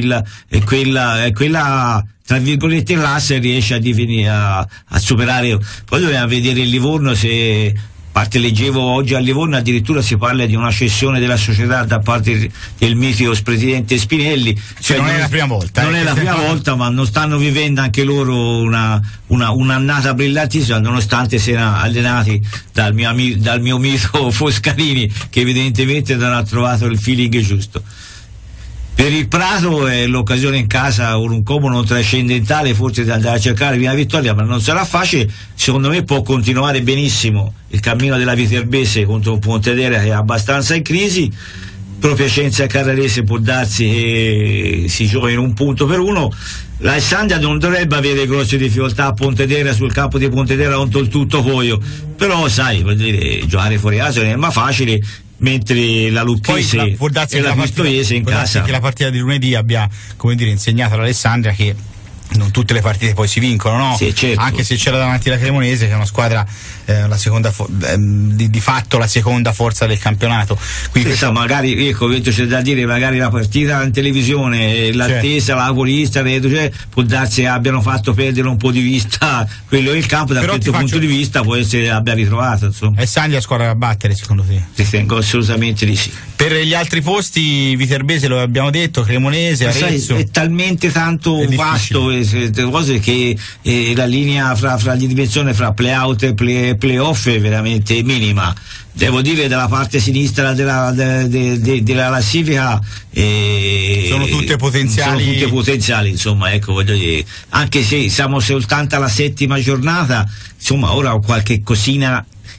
quella tra virgolette classe, riesce a superare. Poi dobbiamo vedere il Livorno, se parte leggevo oggi a Livorno addirittura si parla di una cessione della società da parte del mitico presidente Spinelli, cioè non è la prima volta, non è la prima volta, ma non stanno vivendo anche loro un'annata brillantissima, nonostante siano allenati dal mio mito Foscarini, che evidentemente non ha trovato il feeling giusto. Per il Prato è l'occasione in casa con un Como non trascendentale, forse da andare a cercare la vittoria, ma non sarà facile. Secondo me può continuare benissimo il cammino della Viterbese contro un Pontedera che è abbastanza in crisi. Pro Piacenza e Carrarese può darsi che si gioca in 1-1. L'Alessandria non dovrebbe avere grosse difficoltà a Pontedera, sul campo di Pontedera contro il Tutto Coio, però sai, voglio dire, giocare fuori casa non è mai facile, mentre la Lucchese e la Pistoiese in casa. Che la partita di lunedì abbia, come dire, insegnato all'Alessandria che non tutte le partite poi si vincono, no? Sì, certo. Anche se c'era davanti la Cremonese, che è una squadra la seconda di fatto la seconda forza del campionato. Quindi sì, magari, ecco, c'è da dire, magari la partita in televisione, l'attesa, la polizia, cioè, può darsi che abbiano fatto perdere un po' di vista quello del campo, da questo punto di vista può essere abbia ritrovato, insomma. È Sandia squadra da battere, secondo te? Ritengo assolutamente di sì. Per gli altri posti, Viterbese lo abbiamo detto, Cremonese, Arezzo. È talmente tanto vasto cose che la linea fra di dimensione fra play-out e play-off è veramente minima. Devo dire, dalla parte sinistra della classifica sono tutte potenziali, insomma, ecco, voglio dire, anche se siamo soltanto alla settima giornata, insomma, ora ho qualche cosina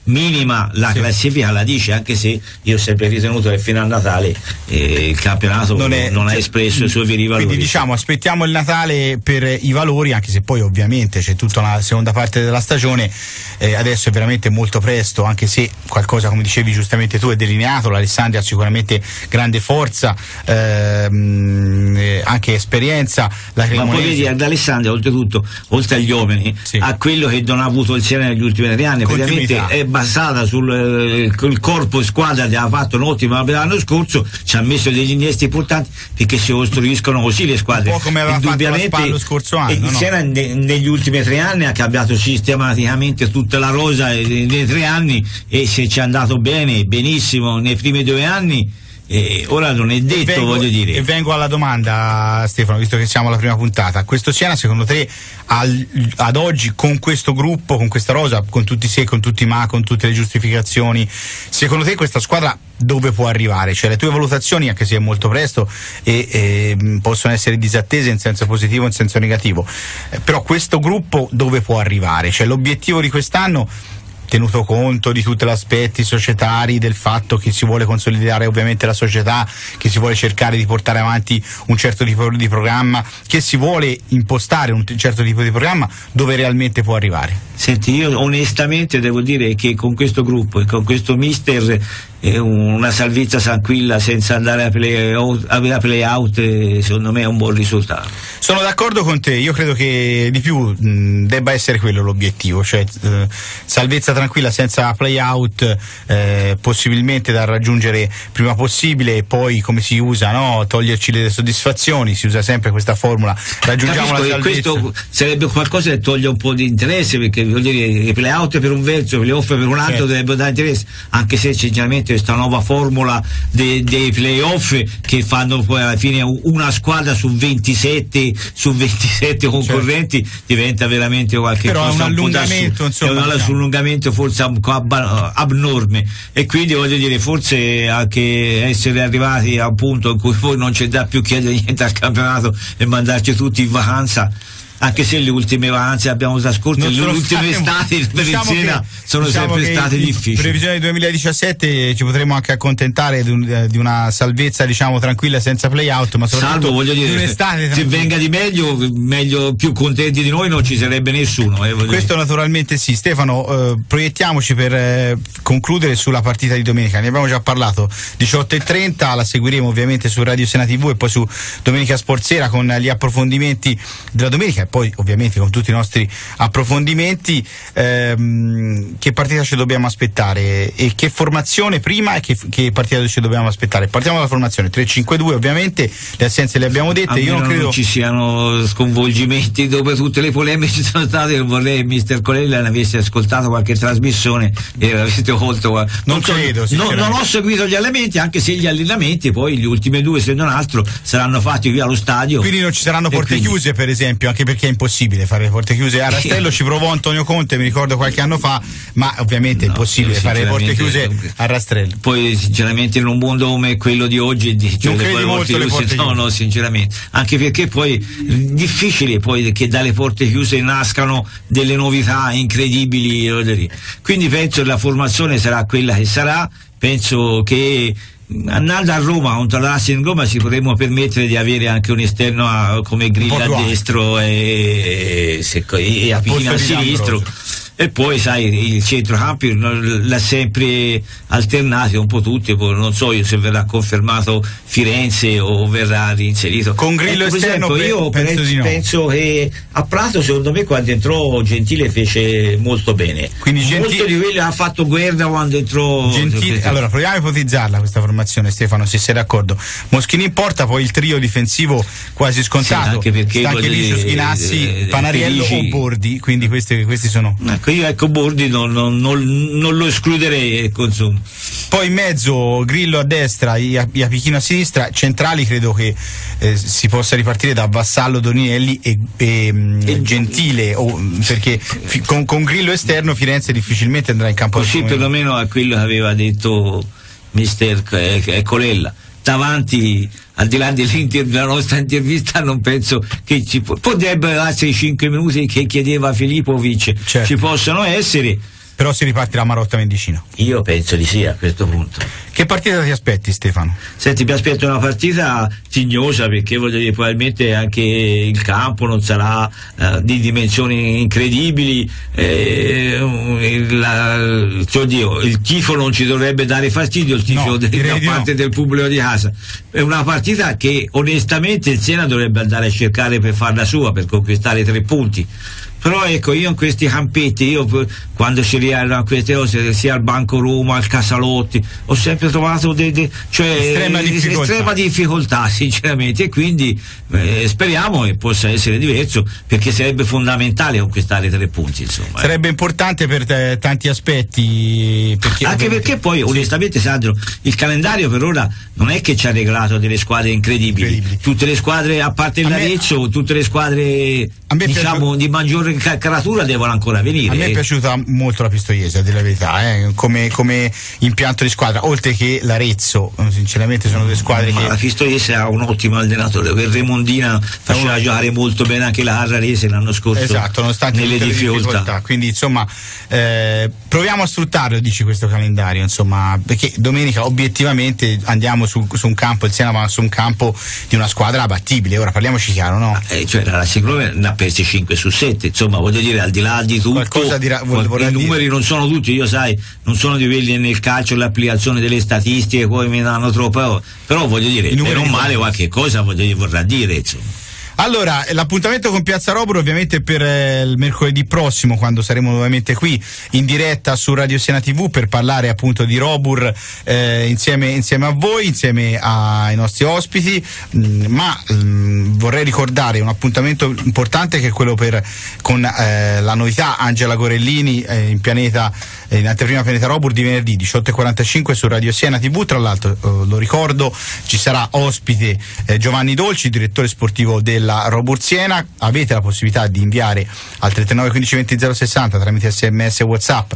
minima la classifica la dice, anche se io ho sempre ritenuto che fino a Natale il campionato non ha espresso i suoi veri valori. Quindi diciamo aspettiamo il Natale per i valori, anche se poi ovviamente c'è tutta la seconda parte della stagione, adesso è veramente molto presto, anche se qualcosa, come dicevi giustamente tu, è delineato. L'Alessandria ha sicuramente grande forza, anche esperienza, la Cremonese. Ma poi vedi, ad Alessandria oltretutto, oltre agli uomini, a quello che non ha avuto il Siena negli ultimi 3 anni, praticamente è basata sul corpo squadra che ha fatto un ottimo l'anno scorso, ci ha messo degli innesti importanti perché si costruiscono così le squadre. Un po' come aveva fatto la Spal lo scorso anno. E il Siena negli ultimi 3 anni ha cambiato sistematicamente tutta la rosa nei 3 anni, e se ci è andato bene, benissimo nei primi 2 anni. Ora non è detto, voglio dire. E vengo alla domanda, Stefano, visto che siamo alla prima puntata. Questo Siena, secondo te, ad oggi, con questo gruppo, con questa rosa, con tutti i se, con tutti i ma, con tutte le giustificazioni, secondo te questa squadra dove può arrivare? Cioè, le tue valutazioni, anche se è molto presto e possono essere disattese in senso positivo e in senso negativo, però questo gruppo dove può arrivare? Cioè, l'obiettivo di quest'anno, tenuto conto di tutti gli aspetti societari, del fatto che si vuole consolidare ovviamente la società, che si vuole cercare di portare avanti un certo tipo di programma, che si vuole impostare un certo tipo di programma, dove realmente può arrivare? Senti, io onestamente devo dire che con questo gruppo e con questo mister una salvezza tranquilla senza andare a play out, secondo me è un buon risultato. Sono d'accordo con te, io credo che di più debba essere quello l'obiettivo, cioè salvezza tranquilla senza play out, possibilmente da raggiungere prima possibile, e poi, come si usa, no? Toglierci le soddisfazioni, si usa sempre questa formula, raggiungiamo la salvezza. Questo sarebbe qualcosa che toglie un po' di interesse, perché voglio dire, i play out per un verso, play off per un altro, dovrebbero dare interesse, anche se sinceramente questa nuova formula dei playoff che fanno poi alla fine una squadra su 27 concorrenti, diventa veramente qualche cosa, è un allungamento, insomma, è un allungamento forse un po' abnorme, e quindi voglio dire, forse anche essere arrivati a un punto in cui poi non c'è da più chiedere niente al campionato e mandarci tutti in vacanza, anche se le ultime vacanze abbiamo trascorso, le ultime estati per il Siena sono sempre state difficili. In previsione del 2017 ci potremo anche accontentare di una salvezza, diciamo, tranquilla, senza play out, ma soprattutto, salvo, voglio dire, se venga di meglio, più contenti di noi non ci sarebbe nessuno. Questo naturalmente sì. Stefano, proiettiamoci per concludere sulla partita di domenica. Ne abbiamo già parlato, 18:30, la seguiremo ovviamente su Radio Siena TV e poi su Domenica Sportsera con gli approfondimenti della domenica, poi ovviamente con tutti i nostri approfondimenti. Che partita ci dobbiamo aspettare e che formazione prima e che partita ci dobbiamo aspettare? Partiamo dalla formazione 3-5-2, ovviamente le assenze le abbiamo dette. Io non credo non ci siano sconvolgimenti dopo tutte le polemiche che ci sono state. Io vorrei che Mister Colella ne avesse ascoltato qualche trasmissione e avesse colto. Non ho seguito gli allenamenti, anche se gli allenamenti poi gli ultimi 2, se non altro, saranno fatti via allo stadio, quindi non ci saranno porte chiuse, per esempio, anche perché è impossibile fare le porte chiuse a Rastrello. Ci provò Antonio Conte, mi ricordo, qualche anno fa, ma ovviamente è impossibile fare le porte chiuse a Rastrello. Poi sinceramente in un mondo come quello di oggi, non credi molto le porte chiuse? No, sinceramente, anche perché poi è difficile poi che dalle porte chiuse nascano delle novità incredibili, quindi penso che la formazione sarà quella che sarà. Penso che andando a Roma contro la Lazio in Roma ci potremmo permettere di avere anche un esterno come Grillo a destro e a Pina a sinistro, e poi sai il centrocampo l'ha sempre alternato un po' tutti, poi non so io se verrà confermato Firenze o verrà reinserito con Grillo esterno. Io penso che a Prato, secondo me, quando entrò Gentile fece molto bene, quindi molto di quello ha fatto guerra quando entrò Gentile. Allora proviamo a ipotizzarla questa formazione, Stefano, se sei d'accordo. Moschini in porta, poi il trio difensivo quasi scontato, sì, anche perché Stanchelicio, Schinassi, Panariello o Bordi, quindi questi sono. Io Bordi non lo escluderei, insomma. Poi in mezzo Grillo a destra, Iapichino a sinistra, centrali credo che si possa ripartire da Vassallo, Doninelli e Gentile, perché con Grillo esterno Firenze difficilmente andrà in campo. Così perlomeno a quello che aveva detto Mister Colella. Davanti, al di là della nostra intervista, non penso che potrebbero essere i 5 minuti che chiedeva Filipovic, certo, ci possono essere, però si ripartirà a Marotta Mendicino. Io penso di sì a questo punto. Che partita ti aspetti, Stefano? Senti, mi aspetto una partita tignosa, perché voglio dire, probabilmente anche il campo non sarà di dimensioni incredibili, il tifo non ci dovrebbe dare fastidio, il tifo da parte del pubblico di casa. È una partita che onestamente il Siena dovrebbe andare a cercare per farla sua, per conquistare 3 punti. Però ecco, io in questi campetti, quando ci riarrivano queste cose, sia al Banco Roma, al Casalotti, ho sempre trovato estrema difficoltà sinceramente, e quindi speriamo che possa essere diverso, perché sarebbe fondamentale conquistare 3 punti, insomma. Sarebbe importante per tanti aspetti, perché poi onestamente, Sandro, il calendario per ora non è che ci ha regalato delle squadre incredibili. Tutte le squadre, a parte l'Arezzo, tutte le squadre diciamo di maggiore caratura devono ancora venire. A me è piaciuta molto la Pistoiese, a dire la verità, come impianto di squadra, oltre che l'Arezzo. Sinceramente sono 2 squadre che... La Pistoiese ha un ottimo allenatore, per Remondina faceva giocare molto bene anche la Arrarese l'anno scorso, esatto, nonostante nelle difficoltà. Quindi insomma proviamo a sfruttarlo, dici, questo calendario, insomma, perché domenica obiettivamente andiamo su un campo, il Siena va su un campo di una squadra battibile. Ora parliamoci chiaro, no? Cioè la Sicuramente ne ha persi 5 su 7, insomma, voglio dire, al di là di tutto, i numeri non sono tutti, io sai, non sono di quelli nel calcio, l'applicazione delle statistiche, poi mi danno troppo, però voglio dire, meno male qualche cosa vorrà dire, insomma. Allora, l'appuntamento con Piazza Robur ovviamente per il mercoledì prossimo, quando saremo nuovamente qui in diretta su Radio Siena TV per parlare appunto di Robur insieme a voi, insieme ai nostri ospiti, ma vorrei ricordare un appuntamento importante, che è quello con la novità Angela Gorellini in anteprima Pianeta Robur di venerdì 18:45 su Radio Siena TV. Tra l'altro lo ricordo, ci sarà ospite Giovanni Dolci, direttore sportivo della Robur Siena. Avete la possibilità di inviare al 39 15 20 060 tramite SMS e WhatsApp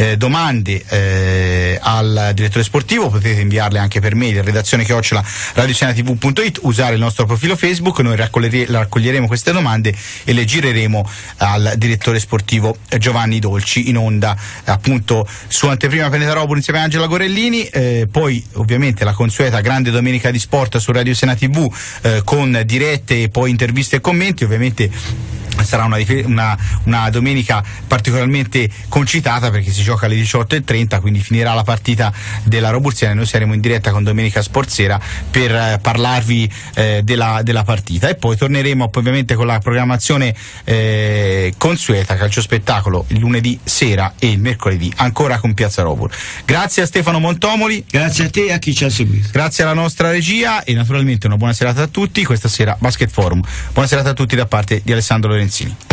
domande al direttore sportivo. Potete inviarle anche per mail, redazione @radiosienatv.it, usare il nostro profilo Facebook. Noi raccoglieremo queste domande e le gireremo al direttore sportivo Giovanni Dolci in onda appunto su anteprima Pianeta Robur insieme a Angela Gorellini. Poi ovviamente la consueta grande domenica di sport su Radio Siena TV con dirette e poi interviste e commenti. Ovviamente sarà una domenica particolarmente concitata, perché si gioca alle 18:30, quindi finirà la partita della Robur Siena e noi saremo in diretta con Domenica Sportsera per parlarvi della partita, e poi torneremo ovviamente con la programmazione consueta calcio spettacolo il lunedì sera e il mercoledì ancora con Piazza Robur. Grazie a Stefano Montomoli, grazie a te e a chi ci ha seguito, grazie alla nostra regia e naturalmente una buona serata a tutti. Questa sera Basket Forum. Buona serata a tutti da parte di Alessandro Lorenzini.